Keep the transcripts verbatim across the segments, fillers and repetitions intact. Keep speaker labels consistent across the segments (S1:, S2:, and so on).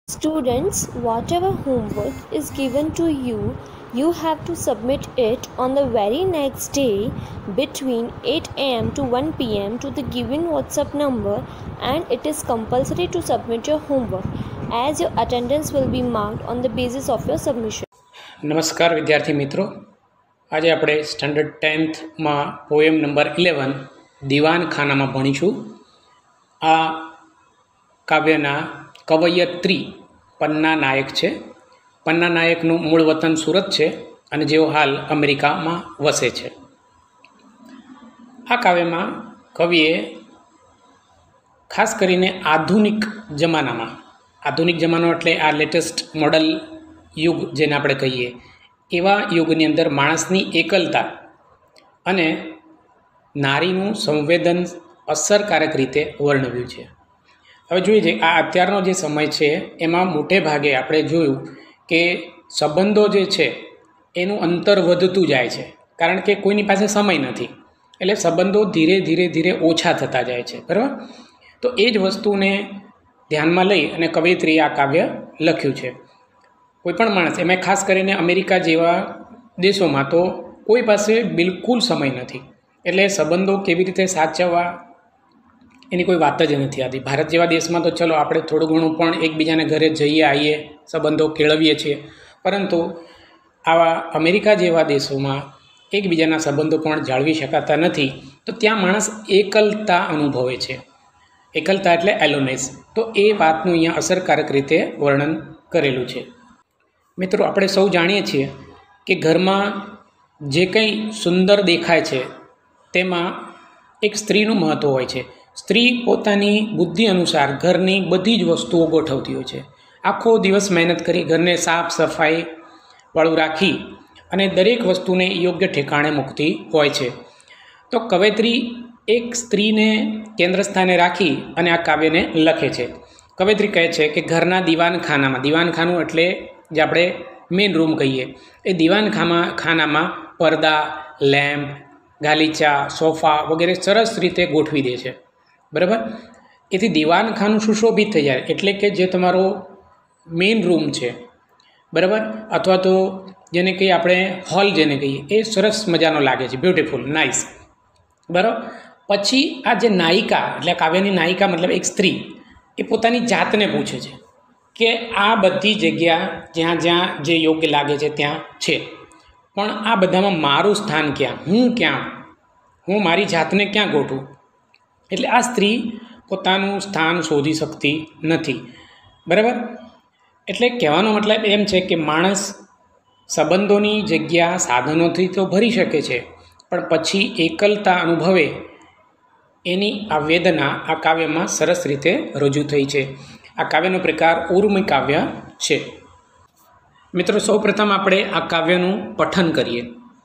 S1: Students, whatever homework is given to you, you have to submit it on the very next day between eight a m to one p m to the given WhatsApp number, and it is compulsory to submit your homework as your attendance will be marked on the basis of your submission.
S2: નમસ્કાર વિદ્યાર્થી મિત્રો, આજે આપણે standard ટેન્થમાં poem number eleven દિવાન ખાનામાં ભણીશું. આ કાવ્યના કવયત્રી પન્ના નાયક છે. પન્ના નાયકનું મૂળ વતન સુરત છે અને જેઓ હાલ અમેરિકામાં વસે છે. આ કાવ્યમાં કવિએ ખાસ કરીને આધુનિક જમાનામાં, આધુનિક જમાનો એટલે આ લેટેસ્ટ મોડલ યુગ જેને આપણે કહીએ, એવા યુગની અંદર માણસની એકલતા અને નારીનું સંવેદન અસરકારક રીતે વર્ણવ્યું છે. હવે જોઈએ છે, આ અત્યારનો જે સમય છે એમાં મોટે ભાગે આપણે જોયું કે સંબંધો જે છે એનું અંતર વધતું જાય છે, કારણ કે કોઈની પાસે સમય નથી, એટલે સંબંધો ધીરે ધીરે ધીરે ઓછા થતા જાય છે. બરાબર? તો એ જ વસ્તુને ધ્યાનમાં લઈ અને કવયત્રીએ આ કાવ્ય લખ્યું છે. કોઈપણ માણસ, એમાં ખાસ કરીને અમેરિકા જેવા દેશોમાં તો કોઈ પાસે બિલકુલ સમય નથી, એટલે સંબંધો કેવી રીતે સાચવવા એની કોઈ વાત જ નથી આવતી. ભારત જેવા દેશમાં તો ચલો આપણે થોડું ઘણું પણ એકબીજાને ઘરે જઈએ આવીએ, સંબંધો કેળવીએ છીએ, પરંતુ આવા અમેરિકા જેવા દેશોમાં એકબીજાના સંબંધો પણ જાળવી શકાતા નથી. તો ત્યાં માણસ એકલતા અનુભવે છે. એકલતા એટલે એલોનેસ. તો એ વાતનું અહીંયા અસરકારક રીતે વર્ણન કરેલું છે. મિત્રો, આપણે સૌ જાણીએ છીએ કે ઘરમાં જે કંઈ સુંદર દેખાય છે તેમાં એક સ્ત્રીનું મહત્ત્વ હોય છે. સ્ત્રી પોતાની બુદ્ધિ અનુસાર ઘરની બધી જ વસ્તુઓ ગોઠવતી હોય છે. આખો દિવસ મહેનત કરી ઘરને સાફ સફાઈવાળું રાખી અને દરેક વસ્તુને યોગ્ય ઠેકાણે મૂકતી હોય છે. તો કવયત્રી એક સ્ત્રીને કેન્દ્ર સ્થાને રાખી અને આ કાવ્યને લખે છે. કવયત્રી કહે છે કે ઘરના દીવાનખાનામાં, દીવાનખાનું એટલે જે આપણે મેઇન રૂમ કહીએ, એ દીવાનખાના ખાનામાં પડદા, લેમ્પ, ગાલીચા, સોફા વગેરે સરસ રીતે ગોઠવી દે છે. બરાબર? એથી દીવાનખાનું સુશોભિત થઈ જાય, એટલે કે જે તમારો મેઇન રૂમ છે, બરાબર, અથવા તો જેને કહીએ આપણે હોલ જેને કહીએ, એ સરસ મજાનો લાગે છે, બ્યુટીફુલ, નાઇસ. બરાબર? પછી આ જે નાયિકા, એટલે કાવ્યની નાયિકા મતલબ એક સ્ત્રી, એ પોતાની જાતને પૂછે છે કે આ બધી જગ્યા જ્યાં જ્યાં જે યોગ્ય લાગે છે ત્યાં છે, પણ આ બધામાં મારું સ્થાન ક્યાં, હું ક્યાં, હું મારી જાતને ક્યાં ગોઠવું? એટલે આ સ્ત્રી પોતાનું સ્થાન શોધી શકતી નથી. બરાબર? એટલે કહેવાનો મતલબ એમ છે કે માણસ સંબંધોની જગ્યા સાધનોથી તો ભરી શકે છે, પણ પછી એકલતા અનુભવે એની આ વેદના આ કાવ્યમાં સરસ રીતે રજૂ થઈ છે. આ કાવ્યનો પ્રકાર ઉર્મી કાવ્ય છે. મિત્રો, સૌપ્રથમ આપણે આ કાવ્યનું પઠન કરીએ.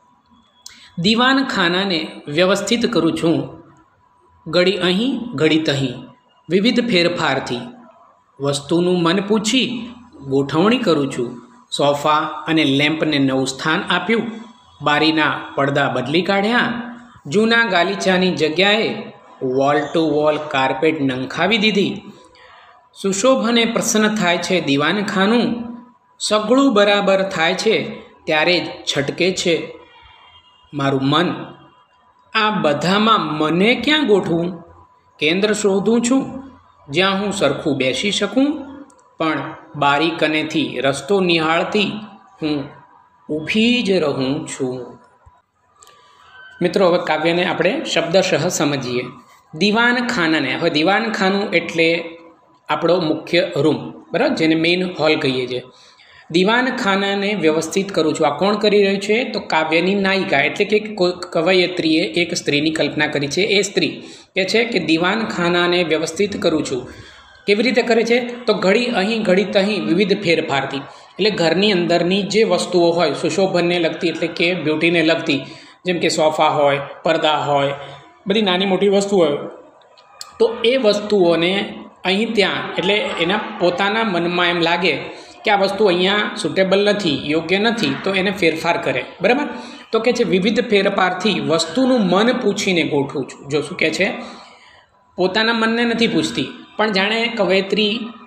S2: દીવાન ખાનાને વ્યવસ્થિત કરું છું, ઘડી અહીં ઘડી તહીં, વિવિધ ફેરફારથી વસ્તુનું મન પૂછી ગોઠવણી કરું છું. સોફા અને લેમ્પને નવું સ્થાન આપ્યું, બારીના પડદા બદલી કાઢ્યા, જૂના ગાલીચાની જગ્યાએ વોલ ટુ વોલ કાર્પેટ નંખાવી દીધી. સુશોભને પ્રસન્ન થાય છે દીવાનખાનું, સગળું બરાબર થાય છે ત્યારે જ છટકે છે મારું મન. આ બધામાં મને ક્યાં ગોઠવું? કેન્દ્ર શોધું છું જ્યાં હું સરખું બેસી શકું, પણ બારી કનેથી રસ્તો નિહાળતી હું ઊભી જ રહું છું. મિત્રો, હવે કાવ્યને આપણે શબ્દશઃ સમજીએ. દીવાનખાનાને, હવે દીવાનખાનું એટલે આપણો મુખ્ય રૂમ, બરાબર, જેને મેઇન હોલ કહીએ છીએ. દીવાનખાનાને વ્યવસ્થિત કરું છું. આ કોણ કરી રહ્યું છે? તો કાવ્યની નાયિકા, એટલે કે કવયત્રીએ એક સ્ત્રીની કલ્પના કરી છે. એ સ્ત્રી કે છે કે દીવાનખાનાને વ્યવસ્થિત કરું છું. કેવી રીતે કરે છે? તો ઘડી અહીં ઘડી તહીં, વિવિધ ફેરફારથી, એટલે ઘરની અંદરની જે વસ્તુઓ હોય સુશોભનને લગતી, એટલે કે બ્યુટીને લગતી, જેમ કે સોફા હોય, પડદા હોય, બધી નાની મોટી વસ્તુ હોય, તો એ વસ્તુઓને અહીં ત્યાં, એટલે એના પોતાના મનમાં એમ લાગે કે આ વસ્તુ અહીંયા સુટેબલ નથી, યોગ્ય નથી, તો એને ફેરફાર કરે. બરાબર? તો કે છે વિવિધ ફેરફારથી વસ્તુનું મન પૂછીને ગોઠવું છું. જો શું કહે છે? પોતાના મનને નથી પૂછતી, પણ જાણે કવયત્રી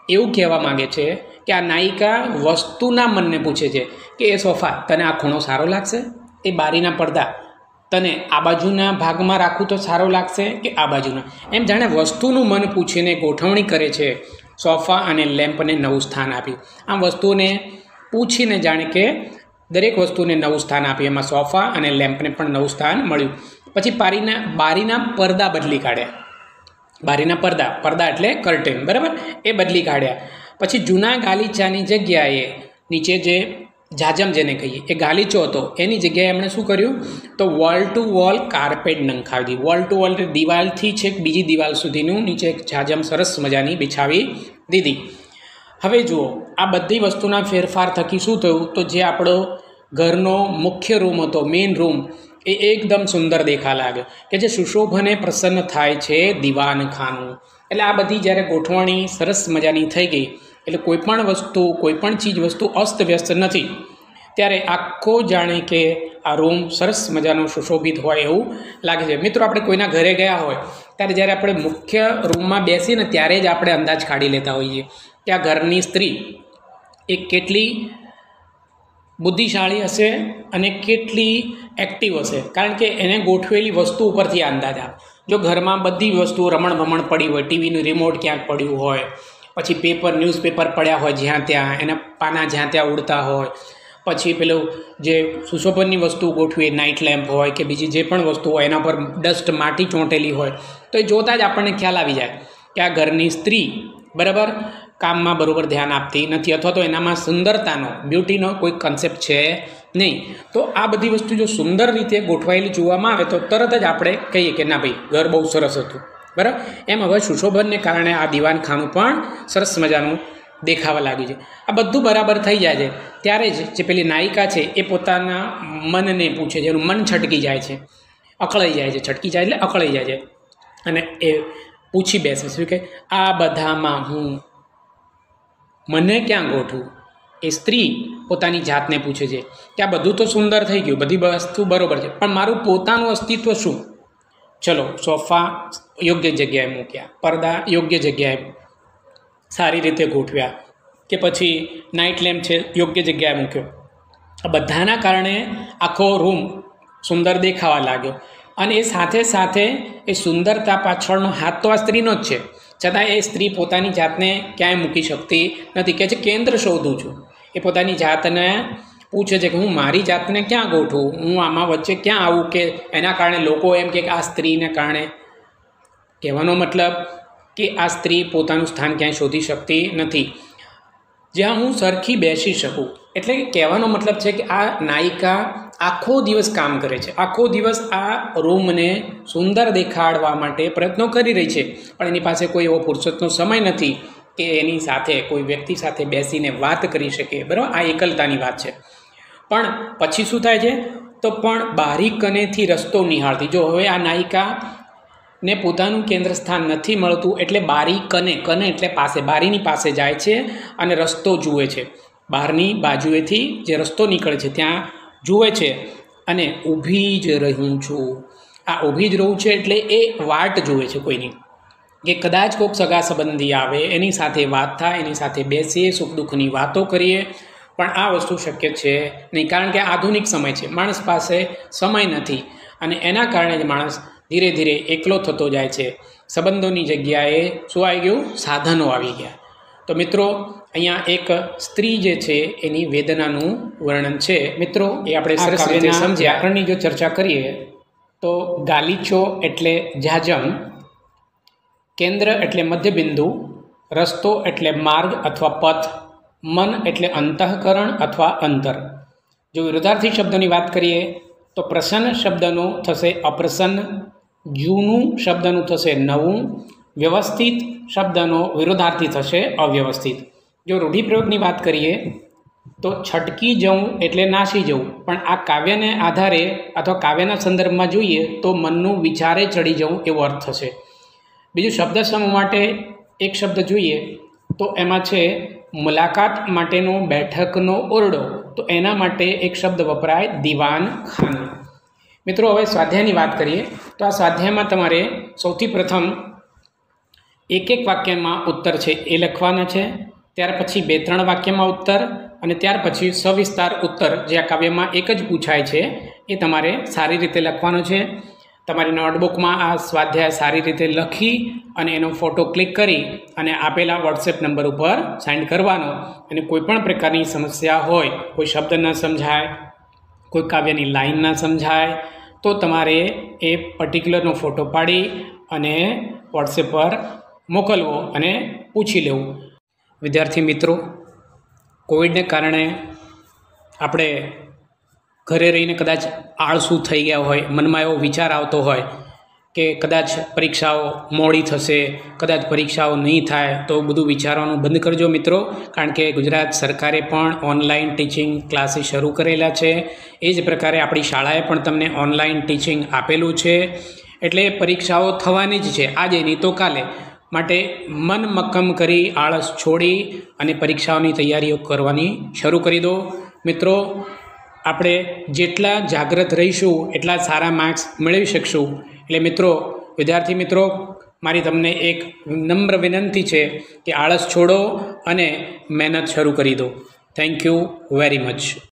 S2: એવું કહેવા માગે છે કે આ નાયિકા વસ્તુના મનને પૂછે છે કે એ સોફા તને આ ખૂણો સારો લાગશે, એ બારીના પડદા તને આ બાજુના ભાગમાં રાખવું તો સારો લાગશે કે આ બાજુના, એમ જાણે વસ્તુનું મન પૂછીને ગોઠવણી કરે છે. સોફા અને લેમ્પને નવું સ્થાન આપ્યું. આમ વસ્તુને પૂછીને જાણે કે દરેક વસ્તુને નવું સ્થાન આપ્યું. એમાં સોફા અને લેમ્પને પણ નવું સ્થાન મળ્યું. પછી બારીના બારીના પડદા બદલી કાઢ્યા. બારીના પડદા પડદા એટલે કર્ટેન, બરાબર, એ બદલી કાઢ્યા. પછી જૂના ગાલીચાની જગ્યાએ નીચે જે જાજમ જેને કહીએ એ ગાલીચો હતો એની જગ્યાએ એમણે શું કર્યું તો વોલ ટુ વોલ કાર્પેટ નંખાવી દીધી. વોલ ટુ વોલ એટલે દિવાલથી છેક બીજી દિવાલ સુધીનું નીચે એક જાજમ સરસ મજાની બિછાવી દીધી. હવે જુઓ, આ બધી વસ્તુના ફેરફાર થકી શું થયું તો જે આપણો ઘરનો મુખ્ય રૂમ હતો, મેઇન રૂમ, એ એકદમ સુંદર દેખા લાગ્યો કે જે સુશોભને પ્રસન્ન થાય છે દીવાનખાનું. એટલે આ બધી જ્યારે ગોઠવણી સરસ મજાની થઈ ગઈ એટલે કોઈ પણ વસ્તુ કોઈ પણ ચીજ વસ્તુ અસ્તવ્યસ્ત નથી, ત્યારે આખો જાણે કે આ રૂમ સરસ મજાનો સુશોભિત હોય એવું લાગે છે. મિત્રો, આપણે કોઈના ઘરે ગયા હોય ત્યારે જ્યારે આપણે મુખ્ય રૂમમાં બેસીને ત્યારે જ આપણે અંદાજ કાઢી લેતા હોઈએ કે આ ઘરની સ્ત્રી એ કેટલી બુદ્ધિશાળી હશે અને કેટલી એક્ટિવ હશે, કારણ કે એને ગોઠવેલી વસ્તુ ઉપરથી અંદાજ આવે. જો ઘરમાં બધી વસ્તુઓ રમણ ભમણ પડી હોય, ટીવીનું રિમોટ ક્યાંક પડ્યું હોય, પછી પેપર ન્યૂઝપેપર પડ્યા હોય જ્યાં ત્યાં, એના પાના જ્યાં ત્યાં ઉડતા હોય, પછી પેલું જે સુશોભનની વસ્તુ ગોઠવી નાઇટ લેમ્પ હોય કે બીજી જે પણ વસ્તુ હોય એના પર ડસ્ટ માટી ચોંટેલી હોય તો એ જોતાં જ આપણને ખ્યાલ આવી જાય કે આ ઘરની સ્ત્રી બરાબર કામમાં બરાબર ધ્યાન આપતી નથી, અથવા તો એનામાં સુંદરતાનો બ્યુટીનો કોઈ કન્સેપ્ટ છે નહીં. તો આ બધી વસ્તુ જો સુંદર રીતે ગોઠવાયેલી જોવામાં આવે તો તરત જ આપણે કહીએ કે ના ભાઈ ઘર બહુ સરસ હતું, બરાબર. એમ હવે સુશોભનને કારણે આ દીવાનખાનું પણ સરસ મજાનું દેખાવા લાગ્યું છે. આ બધું બરાબર થઈ જાય છે ત્યારે જ જે પેલી નાયિકા છે એ પોતાના મનને પૂછે છે, એનું મન છટકી જાય છે, અકળાઈ જાય છે. છટકી જાય એટલે અકળાઈ જાય છે અને એ પૂછી બેસે છે કે આ બધામાં હું મને ક્યાં ગોઠવું. એ સ્ત્રી પોતાની જાતને પૂછે છે કે આ બધું તો સુંદર થઈ ગયું, બધી વસ્તુ બરાબર છે, પણ મારું પોતાનું અસ્તિત્વ શું? ચલો, સોફા યોગ્ય જગ્યાએ મૂક્યા, પડદા યોગ્ય જગ્યાએ સારી રીતે ગોઠવ્યા, કે પછી નાઇટ લેમ્પ છે યોગ્ય જગ્યાએ મૂક્યો. આ બધાના કારણે આખો રૂમ સુંદર દેખાવા લાગ્યો. અને એ સાથે સાથે એ સુંદરતા પાછળનો હાથ તો આ સ્ત્રીનો જ છે, છતાં એ સ્ત્રી પોતાની જાતને ક્યાંય મૂકી શકતી નથી. કહે છે કેન્દ્ર શોધું છું. એ પોતાની જાતને પૂછે છે કે હું મારી જાતને ક્યાં ગોઠવું, હું આમાં વચ્ચે ક્યાં આવું કે એના કારણે લોકો એમ કે આ સ્ત્રીને કારણે. કહેવાનો મતલબ કે આ સ્ત્રી પોતાનું સ્થાન ક્યાંય શોધી શકતી નથી જ્યાં હું સરખી બેસી શકું. એટલે કહેવાનો મતલબ છે કે આ નાયિકા આખો દિવસ કામ કરે છે, આખો દિવસ આ રૂમને સુંદર દેખાડવા માટે પ્રયત્નો કરી રહી છે, પણ એની પાસે કોઈ એવો ફુરસતનો સમય નથી કે એની સાથે કોઈ વ્યક્તિ સાથે બેસીને વાત કરી શકે, બરાબર. આ એકલતાની વાત છે. પણ પછી શું થાય છે તો પણ બારી કનેથી રસ્તો નિહાળતી. જો હવે આ નાયિકા ને પોતાનું કેન્દ્ર સ્થાન નથી મળતું એટલે બારી કને કને એટલે પાસે, બારીની પાસે જાય છે અને રસ્તો જુએ છે. બહારની બાજુએથી જે રસ્તો નીકળે છે ત્યાં જુએ છે અને ઊભી જ રહું છું. આ ઊભી જ રહું છે એટલે એ વાટ જુએ છે કોઈની, કે કદાચ કોઈક સગા સંબંધી આવે, એની સાથે વાત થાય, એની સાથે બેસીએ, સુખ દુઃખની વાતો કરીએ. પણ આ વસ્તુ શક્ય છે નહીં, કારણ કે આધુનિક સમય છે, માણસ પાસે સમય નથી અને એના કારણે જ માણસ ધીરે ધીરે એકલો થતો જાય છે. સંબંધોની જગ્યાએ શું આવી ગયું? સાધનો આવી ગયા. તો મિત્રો, અહીંયા એક સ્ત્રી જે છે એની વેદનાનું વર્ણન છે. મિત્રો, એ આપણે સરસ રીતે સમજ્યા. વ્યાકરણની જો ચર્ચા કરીએ તો ગાલીચો એટલે જાજમ, કેન્દ્ર એટલે મધ્યબિંદુ, રસ્તો એટલે માર્ગ અથવા પથ, મન એટલે અંતઃકરણ અથવા અંતર. જો વિરોધાર્થી શબ્દોની વાત કરીએ તો પ્રસન્ન શબ્દનું થશે અપ્રસન્ન, જૂનું શબ્દનું થશે નવું, વ્યવસ્થિત શબ્દનો વિરોધાર્થી થશે અવ્યવસ્થિત. જો રૂઢિપ્રયોગની વાત કરીએ તો છટકી જવું એટલે નાસી જવું, પણ આ કાવ્યને આધારે અથવા કાવ્યના સંદર્ભમાં જોઈએ તો મનનું વિચારે ચડી જવું એવો અર્થ થશે. બીજું શબ્દ સમૂહ માટે એક શબ્દ જોઈએ તો એમાં છે મુલાકાત માટેનો બેઠકનો ઓરડો, તો એના માટે એક શબ્દ વપરાય દીવાન ખાનું. મિત્રો, હવે સ્વાધ્યાયની વાત કરીએ તો આ સ્વાધ્યાયમાં તમારે સૌથી પ્રથમ એક એક વાક્યમાં ઉત્તર છે એ લખવાના છે. ત્યાર પછી બે ત્રણ વાક્યમાં ઉત્તર અને ત્યાર પછી સવિસ્તાર ઉત્તર જે આ કાવ્યમાં એક જ પૂછાય છે એ તમારે સારી રીતે લખવાનો છે. તમારી નોટબુકમાં આ સ્વાધ્યાય સારી રીતે લખી અને એનો ફોટો ક્લિક કરી અને આપેલા વોટ્સએપ નંબર ઉપર સેન્ડ કરવાનો. અને કોઈ પણ પ્રકારની સમસ્યા હોય, કોઈ શબ્દ ન સમજાય, કોઈ કાવ્યની લાઈન ન સમજાય, તો તમારે એ પર્ટિક્યુલરનો ફોટો પાડી અને વોટ્સએપ પર મોકલવો અને પૂછી લેવું. વિદ્યાર્થી મિત્રો, કોવિડને કારણે આપણે ઘરે રહીને કદાચ આળસુ થઈ ગયા હોય, મનમાં એવો વિચાર આવતો હોય કે કદાચ પરીક્ષાઓ મોડી થશે, કદાચ પરીક્ષાઓ નહીં થાય, તો બધું વિચારવાનું બંધ કરજો મિત્રો. કારણ કે ગુજરાત સરકારે પણ ઓનલાઈન ટીચિંગ ક્લાસીસ શરૂ કરેલા છે. એ જ પ્રકારે આપણી શાળાએ પણ તમને ઓનલાઈન ટીચિંગ આપેલું છે. એટલે પરીક્ષાઓ થવાની જ છે, આજે નહીં તો કાલે. માટે મન મક્કમ કરી, આળસ છોડી અને પરીક્ષાઓની તૈયારીઓ કરવાની શરૂ કરી દો. મિત્રો, આપણે જેટલા જાગૃત રહીશું એટલા સારા માર્ક્સ મેળવી શકશું. એટલે મિત્રો, વિદ્યાર્થી મિત્રો, મારી તમને એક નમ્ર વિનંતી છે કે આળસ છોડો અને મહેનત શરૂ કરી દો. Thank you very much.